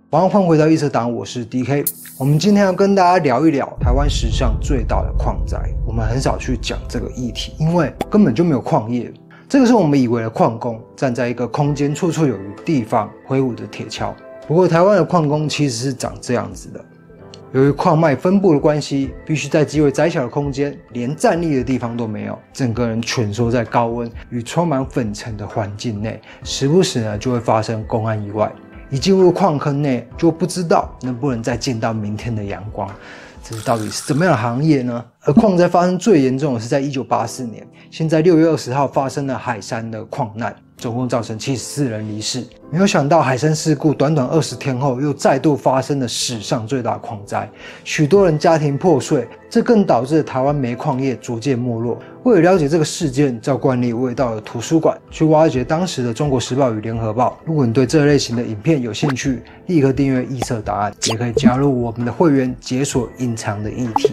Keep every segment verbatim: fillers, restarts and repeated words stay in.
马上换回到预测档，我是 D K。我们今天要跟大家聊一聊台湾史上最大的矿灾。我们很少去讲这个议题，因为根本就没有矿业。这个是我们以为的矿工站在一个空间绰绰有余的地方挥舞着铁锹。不过台湾的矿工其实是长这样子的。由于矿脉分布的关系，必须在极为窄小的空间，连站立的地方都没有，整个人蜷缩在高温与充满粉尘的环境内，时不时呢就会发生公安意外。一进入矿坑内，就不知道能不能再见到明天的阳光。这到底是怎么样的行业呢？而矿灾发生最严重的是在一九八四年，现在六月二十号发生了海山的矿难，总共造成七十四人离世。没有想到海山事故短短二十天后，又再度发生了史上最大矿灾，许多人家庭破碎，这更导致台湾煤矿业逐渐没落。为了了解这个事件，照惯例我也到了图书馆去挖掘当时的《中国时报》与《联合报》。如果你对这类型的影片有兴趣，立刻订阅预测答案，也可以加入我们的会员，解锁隐藏的议题。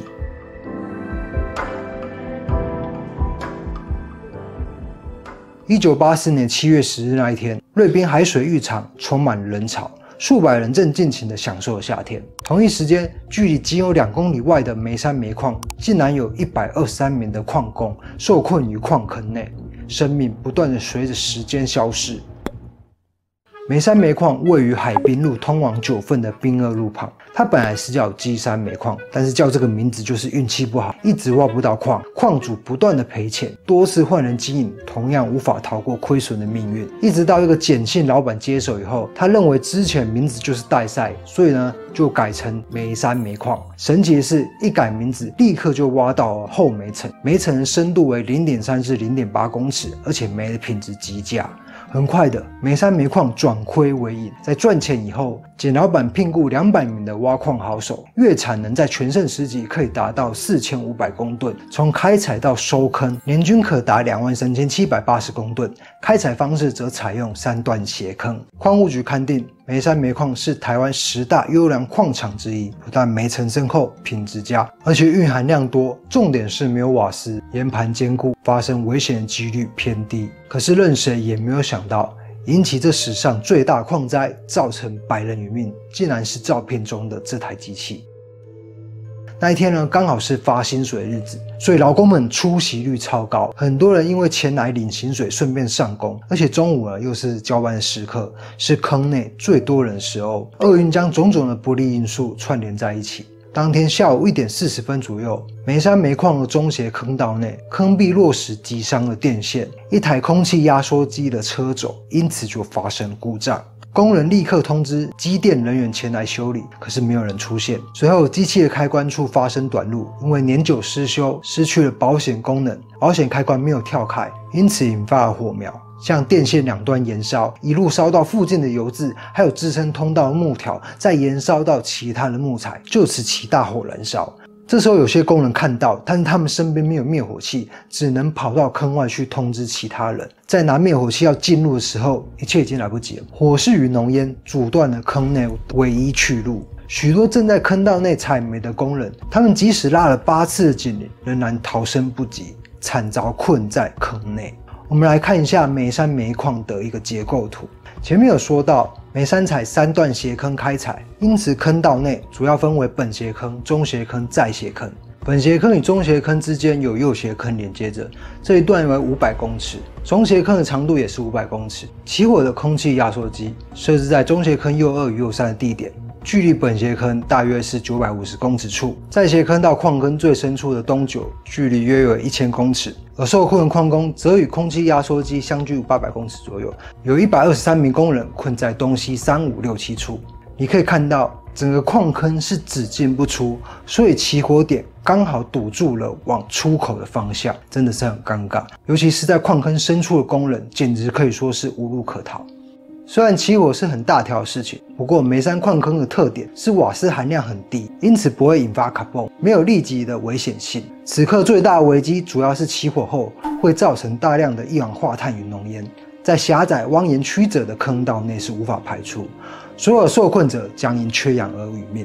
一九八四年七月十日那一天，瑞滨海水浴场充满人潮，数百人正尽情地享受夏天。同一时间，距离仅有两公里外的梅山煤矿，竟然有一百二十三名的矿工受困于矿坑内，生命不断地随着时间消逝。梅山煤矿位于海滨路通往九份的滨二路旁，它本来是叫基山煤矿，但是叫这个名字就是运气不好，一直挖不到矿，矿主不断的赔钱，多次换人经营，同样无法逃过亏损的命运。一直到一个简姓老板接手以后，他认为之前名字就是代赛，所以呢就改成梅山煤矿。神奇的是，一改名字，立刻就挖到了后煤层，煤层的深度为 零点三至零点八公尺，而且煤的品质极佳。很快的，梅山煤矿转亏为盈，在赚钱以后，简老板聘雇两百名的挖矿好手，月产能在全盛时期可以达到四千五百公吨，从开采到收坑，年均可达两万三千七百八十公吨。开采方式则采用三段斜坑。矿务局勘定，梅山煤矿是台湾十大优良矿场之一，不但煤层深厚、品质佳，而且蕴含量多，重点是没有瓦斯，岩盘坚固，发生危险的几率偏低。可是任谁也没有想到，引起这史上最大矿灾，造成百人殒命，竟然是照片中的这台机器。那一天呢，刚好是发薪水的日子，所以劳工们出席率超高，很多人因为前来领薪水顺便上工，而且中午呢又是交班的时刻，是坑内最多人的时候。厄运将种种的不利因素串联在一起。当天下午一点四十分左右，梅山煤矿的中斜坑道内，坑壁落石击伤了电线，一台空气压缩机的车轴因此就发生故障。工人立刻通知机电人员前来修理，可是没有人出现。随后机器的开关处发生短路，因为年久失修，失去了保险功能，保险开关没有跳开，因此引发了火苗，向电线两端延烧，一路烧到附近的油渍，还有支撑通道的木条，再延烧到其他的木材，就此起大火燃烧。这时候有些工人看到，但是他们身边没有灭火器，只能跑到坑外去通知其他人。在拿灭火器要进入的时候，一切已经来不及了，火势与浓烟阻断了坑内唯一去路。许多正在坑道内采煤的工人，他们即使拉了八次的警铃，仍然逃生不及，惨遭困在坑内。我们来看一下梅山煤矿的一个结构图。前面有说到，梅山采三段斜坑开采，因此坑道内主要分为本斜坑、中斜坑、再斜坑。本斜坑与中斜坑之间有右斜坑连接着，这一段为五百公尺，中斜坑的长度也是五百公尺。起火的空气压缩机设置在中斜坑右二与右三的地点，距离本斜坑大约是九百五十公尺处，再斜坑到矿坑最深处的东九，距离约有一千公尺。而受困的矿工则与空气压缩机相距八百公尺左右，有一百二十三名工人困在东西三五六七处。你可以看到，整个矿坑是只进不出，所以起火点刚好堵住了往出口的方向，真的是很尴尬。尤其是在矿坑深处的工人，简直可以说是无路可逃。虽然起火是很大条的事情，不过梅山矿坑的特点是瓦斯含量很低，因此不会引发卡蹦，没有立即的危险性。此刻最大的危机主要是起火后会造成大量的一氧化碳与浓烟，在狭窄蜿蜒曲折的坑道内是无法排出，所有受困者将因缺氧而殒命。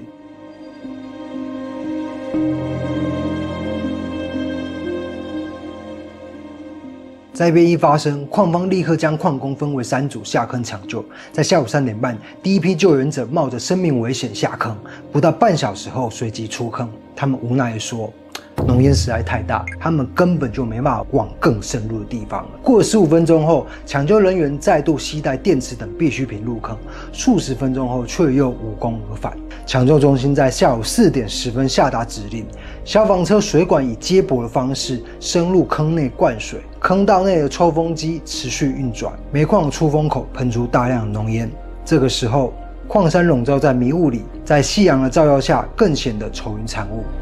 灾变一发生，矿方立刻将矿工分为三组下坑抢救。在下午三点半，第一批救援者冒着生命危险下坑，不到半小时后随即出坑。他们无奈地说，浓烟实在太大，他们根本就没办法往更深入的地方了。过了十五分钟后，抢救人员再度携带电池等必需品入坑，数十分钟后却又无功而返。抢救中心在下午四点十分下达指令，消防车水管以接驳的方式深入坑内灌水，坑道内的抽风机持续运转，煤矿出风口喷出大量浓烟。这个时候，矿山笼罩在迷雾里，在夕阳的照耀下更显得愁云惨雾。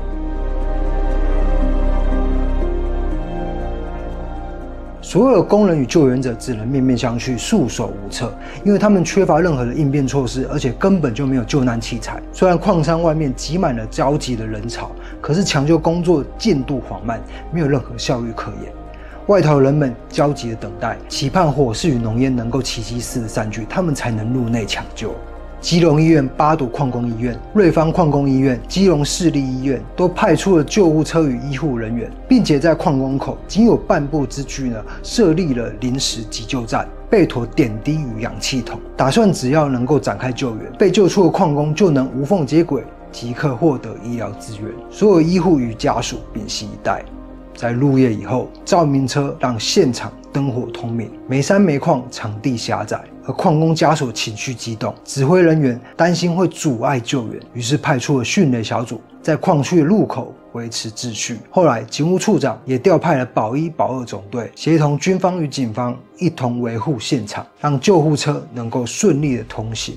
所有的工人与救援者只能面面相觑，束手无策，因为他们缺乏任何的应变措施，而且根本就没有救难器材。虽然矿山外面挤满了焦急的人潮，可是抢救工作进度缓慢，没有任何效率可言。外头的人们焦急的等待，期盼火势与浓烟能够奇迹似的散去，他们才能入内抢救。基隆医院、八堵矿工医院、瑞芳矿工医院、基隆市立医院都派出了救护车与医护人员，并且在矿工口仅有半步之距呢，设立了临时急救站，备妥点滴与氧气筒，打算只要能够展开救援，被救出的矿工就能无缝接轨，即刻获得医疗资源。所有医护与家属屏息以待。在入夜以后，照明车让现场灯火通明。煤山煤矿场地狭窄，而矿工家属情绪激动，指挥人员担心会阻碍救援，于是派出了迅雷小组在矿区的入口维持秩序。后来警务处长也调派了保一、保二总队，协同军方与警方一同维护现场，让救护车能够顺利的通行。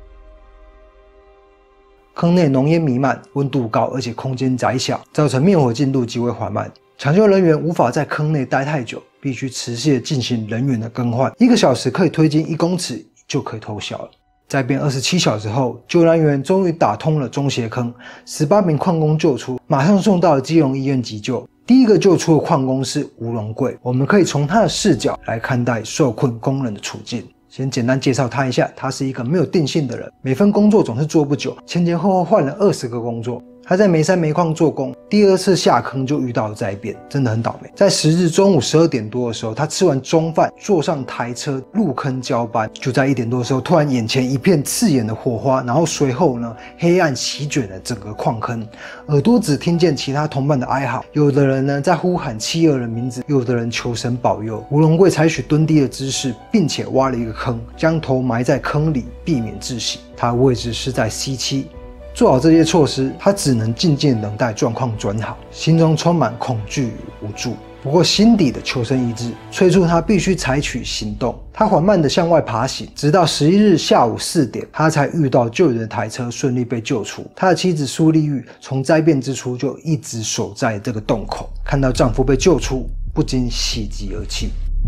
坑内浓烟弥漫，温度高，而且空间窄小，造成灭火进度极为缓慢。抢救人员无法在坑内待太久，必须持续进行人员的更换，一个小时可以推进一公尺就可以偷笑了。在变二十七小时后，救援员终于打通了中斜坑，十八名矿工救出，马上送到了基隆医院急救。第一个救出的矿工是吴荣贵，我们可以从他的视角来看待受困工人的处境。先简单介绍他一下，他是一个没有定性的人，每份工作总是做不久，前前后后换了二十个工作。他在煤山煤矿做工，第二次下坑就遇到了灾变，真的很倒霉。在十日中午十二点多的时候，他吃完中饭，坐上台车入坑交班。就在一点多的时候，突然眼前一片刺眼的火花，然后随后呢，黑暗席卷了整个矿坑，耳朵只听见其他同伴的哀嚎，有的人呢在呼喊妻儿的名字，有的人求神保佑。吴荣贵采取蹲低的姿势，并且挖了一个坑，将头埋在坑里，避免窒息。他的位置是在 C 七。做好这些措施，他只能静静等待状况转好，心中充满恐惧与无助。不过心底的求生意志催促他必须采取行动。他缓慢地向外爬行，直到十一日下午四点，他才遇到救援的台车，顺利被救出。他的妻子苏丽玉从灾变之初就一直守在这个洞口，看到丈夫被救出，不禁喜极而泣。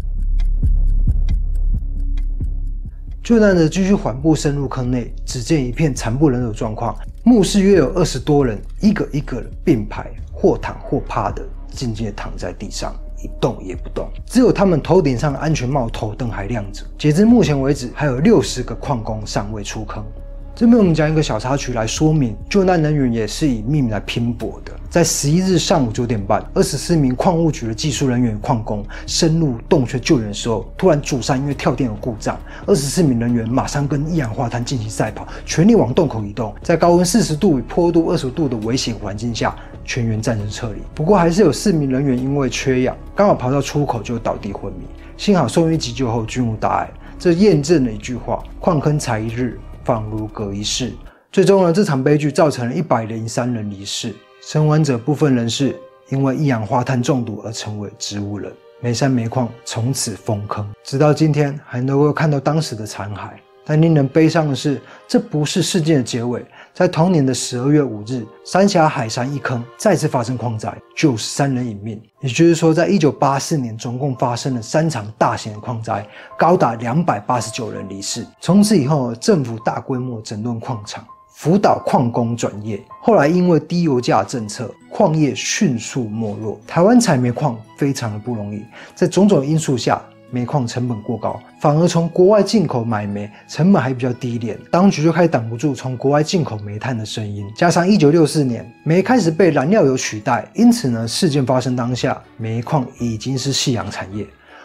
救难者继续缓步深入坑内，只见一片惨不忍睹的状况。目视约有二十多人，一个一个并排，或躺或趴的，静静地躺在地上，一动也不动。只有他们头顶上的安全帽头灯还亮着。截至目前为止，还有六十个矿工尚未出坑。这边我们讲一个小插曲来说明，救难人员也是以命来拼搏的。在十一日上午九点半，二十四名矿务局的技术人员矿工深入洞穴救援的时候，突然主山因为跳电有故障，二十四名人员马上跟一氧化碳进行赛跑，全力往洞口移动。在高温四十度与坡度二十度的危险环境下，全员暂时撤离。不过还是有四名人员因为缺氧，刚好跑到出口就倒地昏迷，幸好送医急救后均无大碍。这验证了一句话：矿坑才一日，仿如隔一世。最终呢，这场悲剧造成了一百零三人离世，生还者部分人士因为一氧化碳中毒而成为植物人。煤山煤矿从此封坑，直到今天还能够看到当时的残骸。但令人悲伤的是，这不是事件的结尾。在同年的十二月五日，三峡海山一坑再次发生矿灾，九十三人殒命。也就是说，在一九八四年总共发生了三场大型的矿灾，高达两百八十九人离世。从此以后，政府大规模整顿矿场，辅导矿工转业。后来因为低油价政策，矿业迅速没落。台湾采煤矿非常的不容易，在种种因素下，煤矿成本过高，反而从国外进口买煤成本还比较低廉，当局就开始挡不住从国外进口煤炭的声音。加上一九六四年煤开始被燃料油取代，因此呢，事件发生当下，煤矿已经是夕阳产业。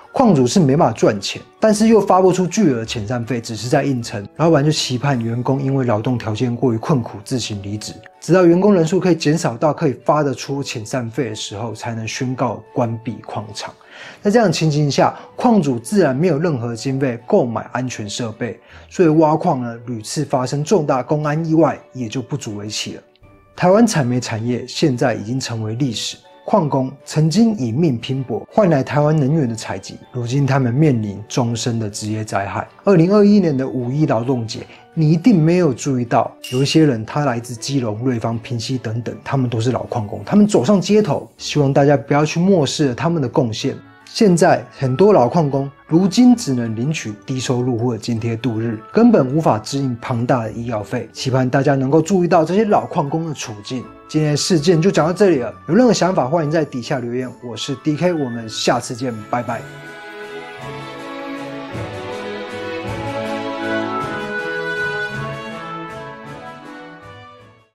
矿主是没办法赚钱，但是又发不出巨额遣散费，只是在硬撑。老板就期盼员工因为劳动条件过于困苦自行离职，直到员工人数可以减少到可以发得出遣散费的时候，才能宣告关闭矿场。在这样的情形下，矿主自然没有任何经费购买安全设备，所以挖矿呢屡次发生重大公安意外，也就不足为奇了。台湾产煤产业现在已经成为历史。矿工曾经以命拼搏换来台湾能源的采集，如今他们面临终身的职业灾害。二零二一年的五一劳动节，你一定没有注意到，有一些人他来自基隆、瑞芳、平溪等等，他们都是老矿工，他们走上街头，希望大家不要去漠视了他们的贡献。现在很多老矿工如今只能领取低收入户的津贴度日，根本无法支应庞大的医药费。期盼大家能够注意到这些老矿工的处境。今天的事件就讲到这里了，有任何想法欢迎在底下留言。我是 D K， 我们下次见，拜拜。